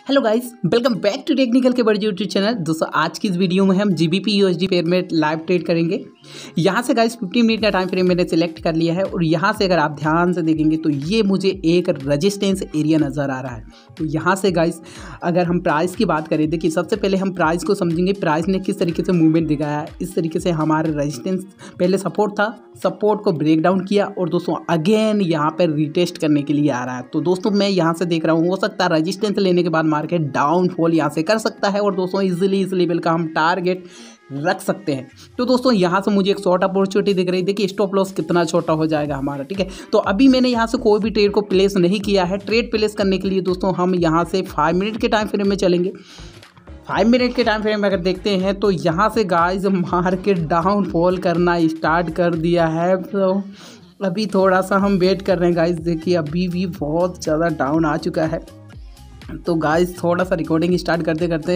Hello guys, welcome back to technical के बड़े YouTube channel. दोस्तों आज की इस वीडियो में हम जीबीपी यूएसडी पेयर में लाइव ट्रेड करेंगे। यहाँ से गाइस 15 मिनट का टाइम फ्रेम मैंने सिलेक्ट कर लिया है और यहाँ से अगर आप ध्यान से देखेंगे तो ये मुझे एक रेजिस्टेंस एरिया नज़र आ रहा है। तो यहाँ से गाइस अगर हम प्राइस की बात करें, देखिए सबसे पहले हम प्राइस को समझेंगे, प्राइस ने किस तरीके से मूवमेंट दिखाया है। इस तरीके से हमारे रेजिस्टेंस पहले सपोर्ट था, सपोर्ट को ब्रेक डाउन किया और दोस्तों अगेन यहाँ पर रीटेस्ट करने के लिए आ रहा है। तो दोस्तों मैं यहाँ से देख रहा हूँ, हो सकता है रेजिस्टेंस लेने के बाद मार्केट डाउनफॉल यहाँ से कर सकता है और दोस्तों इजीली इस लेवल का हम टारगेट रख सकते हैं। तो दोस्तों यहाँ से मुझे एक शॉर्ट अपॉर्चुनिटी दिख रही है। देखिए स्टॉप लॉस कितना छोटा हो जाएगा हमारा, ठीक है। तो अभी मैंने यहाँ से कोई भी ट्रेड को प्लेस नहीं किया है। ट्रेड प्लेस करने के लिए दोस्तों हम यहाँ से 5 मिनट के टाइम फ्रेम में चलेंगे। 5 मिनट के टाइम फ्रेम में अगर देखते हैं तो यहाँ से गाइस मार्केट डाउनफॉल करना स्टार्ट कर दिया है। तो अभी थोड़ा सा हम वेट कर रहे हैं गाइस। देखिए अभी भी बहुत ज़्यादा डाउन आ चुका है। तो गाइस थोड़ा सा रिकॉर्डिंग स्टार्ट करते करते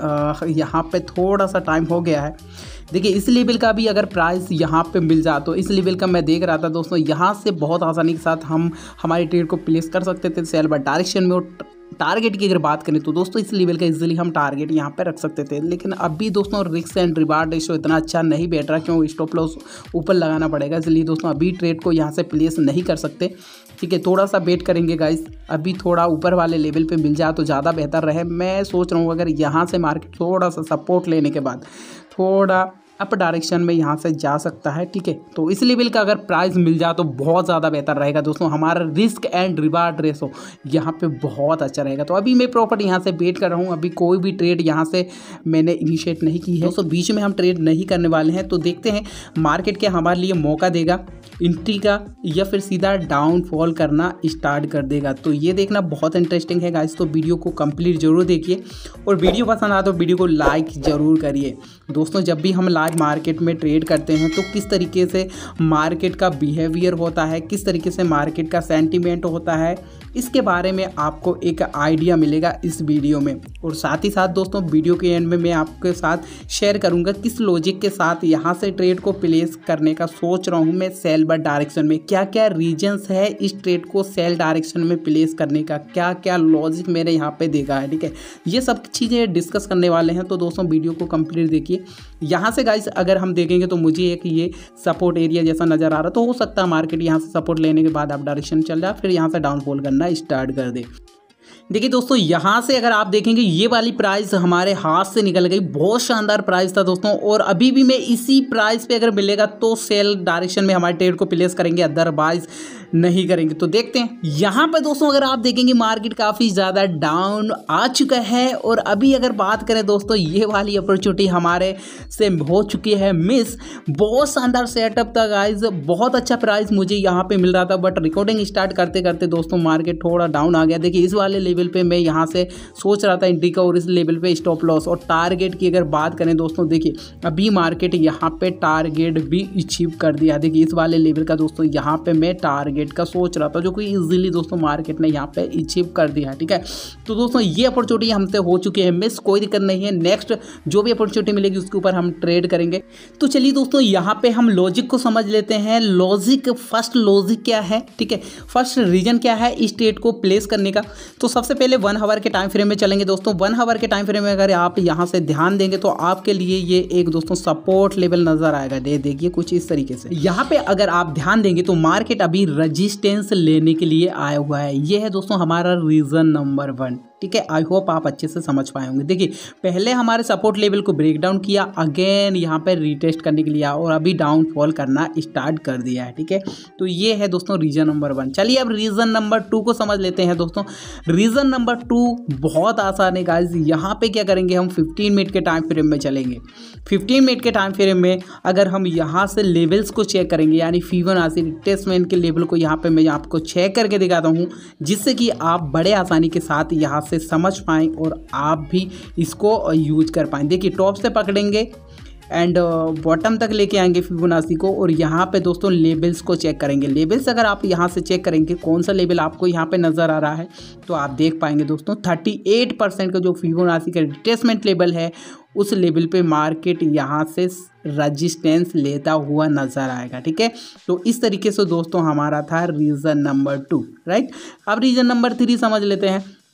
यहाँ पे थोड़ा सा टाइम हो गया है। देखिए इस लेवल का भी अगर प्राइस यहाँ पे मिल जाए तो इस लेवल का मैं देख रहा था दोस्तों, यहाँ से बहुत आसानी के साथ हम हमारी ट्रेड को प्लेस कर सकते थे सेल बाय डायरेक्शन में। और टारगेट की अगर बात करें तो दोस्तों इस लेवल का इजीली हम टारगेट यहाँ पे रख सकते थे। लेकिन अभी दोस्तों रिस्क एंड रिवार्ड रेशो इतना अच्छा नहीं बैठ रहा, क्यों स्टॉप लॉस ऊपर लगाना पड़ेगा। इसलिए दोस्तों अभी ट्रेड को यहाँ से प्लेस नहीं कर सकते, ठीक है। थोड़ा सा वेट करेंगे गाइस, अभी थोड़ा ऊपर वाले लेवल पे मिल जाए तो ज़्यादा बेहतर रहे। मैं सोच रहा हूँ अगर यहाँ से मार्केट थोड़ा सा सपोर्ट लेने के बाद थोड़ा अप डायरेक्शन में यहाँ से जा सकता है, ठीक है। तो इस लेवल का अगर प्राइस मिल जाए तो बहुत ज़्यादा बेहतर रहेगा दोस्तों। हमारा रिस्क एंड रिवार्ड रेशो यहाँ पे बहुत अच्छा रहेगा। तो अभी मैं प्रॉपर यहाँ से वेट कर रहा हूँ। अभी कोई भी ट्रेड यहाँ से मैंने इनिशिएट नहीं की है दोस्तों, बीच में हम ट्रेड नहीं करने वाले हैं। तो देखते हैं मार्केट क्या हमारे लिए मौका देगा एंट्री का, या फिर सीधा डाउनफॉल करना स्टार्ट कर देगा। तो ये देखना बहुत इंटरेस्टिंग है गाइस। तो वीडियो को कंप्लीट जरूर देखिए और वीडियो पसंद आए तो वीडियो को लाइक ज़रूर करिए दोस्तों। जब भी हम लाइव मार्केट में ट्रेड करते हैं तो किस तरीके से मार्केट का बिहेवियर होता है, किस तरीके से मार्केट का सेंटीमेंट होता है, इसके बारे में आपको एक आइडिया मिलेगा इस वीडियो में। और साथ ही साथ दोस्तों वीडियो के एंड में मैं आपके साथ शेयर करूंगा किस लॉजिक के साथ यहाँ से ट्रेड को प्लेस करने का सोच रहा हूँ मैं सेल बाय डायरेक्शन में। क्या क्या रीजंस है इस ट्रेड को सेल डायरेक्शन में प्लेस करने का, क्या क्या लॉजिक मैंने यहाँ पे देखा है, ठीक है। ये सब चीज़ें डिस्कस करने वाले हैं। तो दोस्तों वीडियो को कंप्लीट देखिए। यहाँ से गाइस अगर हम देखेंगे तो मुझे एक ये सपोर्ट एरिया जैसा नज़र आ रहा, तो हो सकता है मार्केट यहाँ से सपोर्ट लेने के बाद आप डायरेक्शन चल जाए, फिर यहाँ से डाउनफॉल करना स्टार्ट कर दे। देखिए दोस्तों यहाँ से अगर आप देखेंगे ये वाली प्राइस हमारे हाथ से निकल गई, बहुत शानदार प्राइस था दोस्तों। और अभी भी मैं इसी प्राइस पे अगर मिलेगा तो सेल डायरेक्शन में हमारे ट्रेड को प्लेस करेंगे, अदरवाइज नहीं करेंगे। तो देखते हैं यहाँ पे दोस्तों अगर आप देखेंगे मार्केट काफ़ी ज़्यादा डाउन आ चुका है। और अभी अगर बात करें दोस्तों ये वाली अपॉर्चुनिटी हमारे से हो चुकी है मिस। बहुत शानदार सेटअप था गाइज, बहुत अच्छा प्राइस मुझे यहाँ पे मिल रहा था, बट रिकॉर्डिंग स्टार्ट करते करते दोस्तों मार्केट थोड़ा डाउन आ गया। देखिए इस वाले लेवल पे मैं यहाँ से सोच रहा था एंट्री का और इस लेवल पे स्टॉप लॉस। और टारगेट की अगर बात करें दोस्तों, देखिए अभी मार्केट यहाँ पे टारगेट भी अचीव कर दिया। देखिए इस वाले लेवल का दोस्तों यहाँ पे मैं टारगेट का सोच रहा था, जो कि इजीली दोस्तों मार्केट ने यहाँ पे अचीव कर दिया, ठीक है। तो दोस्तों ये अपॉर्चुनिटी हमसे हो चुकी है मिस, कोई दिक्कत नहीं है। नेक्स्ट जो भी अपॉर्चुनिटी मिलेगी उसके ऊपर हम ट्रेड करेंगे। तो चलिए दोस्तों यहाँ पे हम लॉजिक को समझ लेते हैं। लॉजिक, फर्स्ट लॉजिक क्या है, ठीक है, फर्स्ट रीजन क्या है इस ट्रेड को प्लेस करने का। तो सबसे पहले 1 आवर के टाइम फ्रेम में चलेंगे दोस्तों। 1 आवर के टाइम फ्रेम में अगर आप यहाँ से ध्यान देंगे तो आपके लिए ये एक दोस्तों सपोर्ट लेवल नजर आएगा। देखिए कुछ इस तरीके से यहाँ पे अगर आप ध्यान देंगे तो मार्केट अभी रेजिस्टेंस लेने के लिए आया हुआ है। ये है दोस्तों हमारा रीजन नंबर 1, ठीक है। आई होप आप अच्छे से समझ पाए होंगे। देखिए पहले हमारे सपोर्ट लेवल को ब्रेक डाउन किया, अगेन यहाँ पे रीटेस्ट करने के लिए और अभी डाउनफॉल करना स्टार्ट कर दिया है, ठीक है। तो ये है दोस्तों रीजन नंबर 1। चलिए अब रीजन नंबर 2 को समझ लेते हैं दोस्तों। रीजन नंबर 2 बहुत आसान है गाइस। यहाँ पे क्या करेंगे हम 15 मिनट के टाइम फ्रेम में चलेंगे। 15 मिनट के टाइम फ्रेम में अगर हम यहाँ से लेवल्स को चेक करेंगे, यानी फिबोनाची रिट्रेसमेंट के लेवल को यहाँ पे मैं आपको चेक करके दिखाता हूँ, जिससे कि आप बड़े आसानी के साथ यहाँ से समझ पाएँ और आप भी इसको यूज कर पाएँ। देखिए टॉप से पकड़ेंगे एंड बॉटम तक लेके आएंगे फिबोनाची को, और यहाँ पे दोस्तों लेवल्स को चेक करेंगे। लेवल्स अगर आप यहाँ से चेक करेंगे कौन सा लेवल आपको यहाँ पे नज़र आ रहा है तो आप देख पाएंगे दोस्तों 38% का जो फिबोनाची का रिट्रेसमेंट लेवल है उस लेवल पे मार्केट यहाँ से रेजिस्टेंस लेता हुआ नज़र आएगा, ठीक है। तो इस तरीके से दोस्तों हमारा था रीज़न नंबर 2, राइट। अब रीज़न नंबर 3 समझ लेते हैं।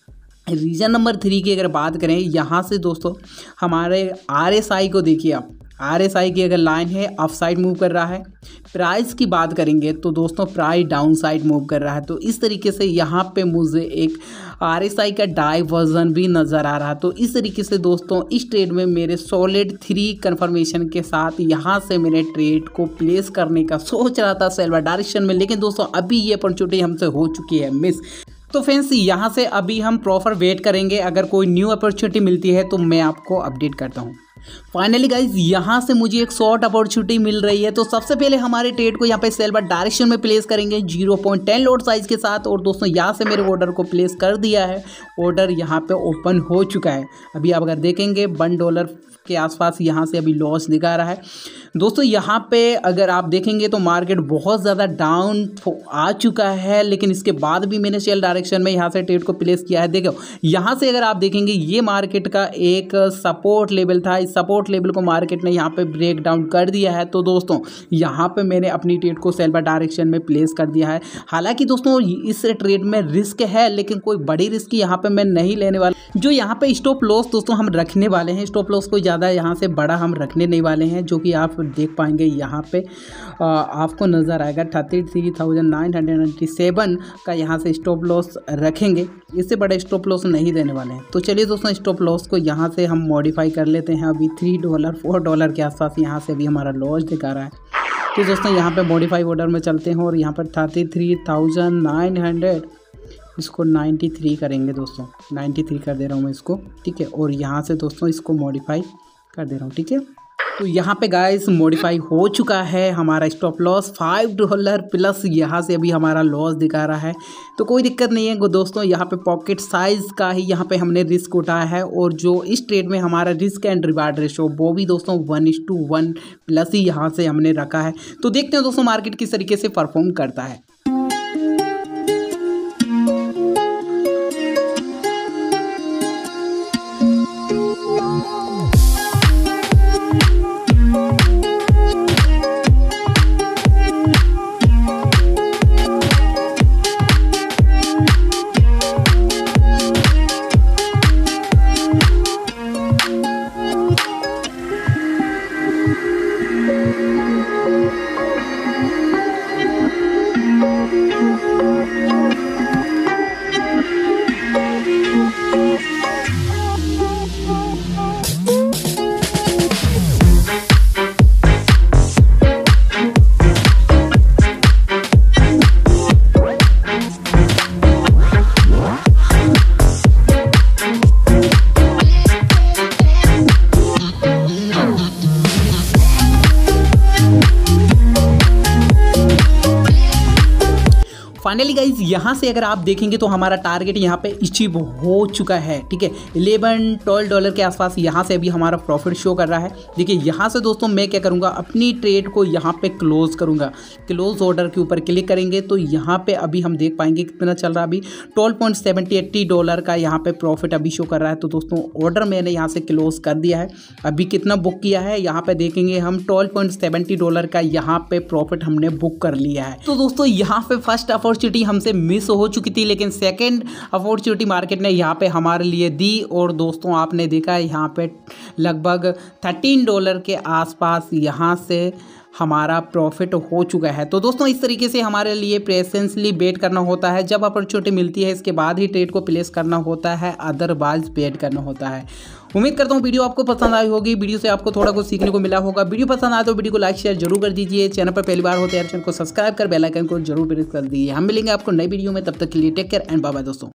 रीजन नंबर 3 की अगर बात करें, यहाँ से दोस्तों हमारे RSI को देखिए आप, RSI की अगर लाइन है अप साइड मूव कर रहा है। प्राइस की बात करेंगे तो दोस्तों प्राइस डाउन साइड मूव कर रहा है। तो इस तरीके से यहाँ पे मुझे एक RSI का डाइवर्जन भी नज़र आ रहा है। तो इस तरीके से दोस्तों इस ट्रेड में मेरे सॉलिड 3 कन्फर्मेशन के साथ यहाँ से मैंने ट्रेड को प्लेस करने का सोच रहा था सेल बाय डायरेक्शन में, लेकिन दोस्तों अभी ये अपॉर्चुनिटी हमसे हो चुकी है मिस। तो फ्रेंड्स यहाँ से अभी हम प्रॉपर वेट करेंगे, अगर कोई न्यू अपॉर्चुनिटी मिलती है तो मैं आपको अपडेट करता हूँ। फाइनली गाइज यहाँ से मुझे एक शॉर्ट अपॉर्चुनिटी मिल रही है। तो सबसे पहले हमारे ट्रेड को यहाँ पे सेल बाय डायरेक्शन में प्लेस करेंगे 0.10 लॉट साइज के साथ। और दोस्तों यहाँ से मेरे ऑर्डर को प्लेस कर दिया है, ऑर्डर यहाँ पे ओपन हो चुका है। अभी आप अगर देखेंगे $1 के आसपास यहाँ से अभी लॉस दिखा रहा है। दोस्तों यहाँ पे अगर आप देखेंगे तो मार्केट बहुत ज़्यादा डाउन आ चुका है, लेकिन इसके बाद भी मैंने सेल डायरेक्शन में यहाँ से ट्रेड को प्लेस किया है। देखो यहाँ से अगर आप देखेंगे ये मार्केट का एक सपोर्ट लेवल था, इस सपोर्ट लेवल को मार्केट ने यहाँ पे ब्रेक डाउन कर दिया है। तो दोस्तों यहाँ पे मैंने अपनी ट्रेड को सेल बाय डायरेक्शन में प्लेस कर दिया है। हालांकि दोस्तों इस ट्रेड में रिस्क है, लेकिन कोई बड़ी रिस्क यहाँ पे मैं नहीं लेने वाला। जो यहाँ पे स्टॉप लॉस दोस्तों हम रखने वाले हैं, स्टॉप लॉस कोई ज़्यादा यहाँ से बड़ा हम रखने नहीं वाले हैं, जो कि आप देख पाएंगे यहाँ पे आपको नज़र आएगा 33,997 का यहाँ से स्टॉप लॉस रखेंगे। इससे बड़ा स्टॉप लॉस नहीं देने वाले हैं। तो चलिए दोस्तों स्टॉप लॉस को यहाँ से हम मॉडिफाई कर लेते हैं। अभी $3 $4 के आसपास यहाँ से अभी हमारा लॉस दिखा रहा है। तो दोस्तों यहाँ पे मॉडिफाई ऑर्डर में चलते हैं और यहाँ पर 33,900 इसको 93 करेंगे दोस्तों, 93 कर दे रहा हूँ मैं इसको, ठीक है। और यहाँ से दोस्तों इसको मॉडिफाई कर दे रहा हूँ, ठीक है। तो यहाँ पे गाइस मॉडिफाई हो चुका है हमारा स्टॉप लॉस $5 प्लस यहाँ से अभी हमारा लॉस दिखा रहा है। तो कोई दिक्कत नहीं है दोस्तों, यहाँ पे पॉकेट साइज़ का ही यहाँ पे हमने रिस्क उठाया है। और जो इस ट्रेड में हमारा रिस्क एंड रिवार्ड रेशो वो भी दोस्तों 1:1 प्लस ही यहाँ से हमने रखा है। तो देखते हैं दोस्तों मार्केट किस तरीके से परफॉर्म करता है। फाइनली गाइज यहाँ से अगर आप देखेंगे तो हमारा टारगेट यहाँ पे अचीव हो चुका है, ठीक है। $11-12 के आसपास यहाँ से अभी हमारा प्रॉफिट शो कर रहा है। देखिए यहाँ से दोस्तों मैं क्या करूँगा, अपनी ट्रेड को यहाँ पे क्लोज करूँगा। क्लोज ऑर्डर के ऊपर क्लिक करेंगे तो यहाँ पे अभी हम देख पाएंगे कितना चल रहा है। अभी $12.70 का यहाँ पे प्रॉफिट अभी शो कर रहा है। तो दोस्तों ऑर्डर मैंने यहाँ से क्लोज कर दिया है। अभी कितना बुक किया है यहाँ पे देखेंगे हम, $12.70 का यहाँ पे प्रॉफिट हमने बुक कर लिया है। तो दोस्तों यहाँ पे फर्स्ट अपॉर्चुनिटी हमसे मिस हो चुकी थी, लेकिन सेकंड अपॉर्चुनिटी मार्केट ने यहाँ पे हमारे लिए दी। और दोस्तों आपने देखा यहाँ पे लगभग $13 के आसपास यहाँ से हमारा प्रॉफिट हो चुका है। तो दोस्तों इस तरीके से हमारे लिए पेशेंसली वेट करना होता है। जब अपॉर्चुनिटी मिलती है इसके बाद ही ट्रेड को प्लेस करना होता है, अदरवाइज वेट करना होता है। उम्मीद करता हूँ वीडियो आपको पसंद आई होगी, वीडियो से आपको थोड़ा कुछ सीखने को मिला होगा। वीडियो पसंद आए तो वीडियो को लाइक शेयर जरूर कर दीजिए। चैनल पर पहली बार होते हैं चैनल को सब्सक्राइब कर बेल आइकन को जरूर प्रेस कर दीजिए। हम मिलेंगे आपको नई वीडियो में, तब तक के लिए take care and bye bye दोस्तों।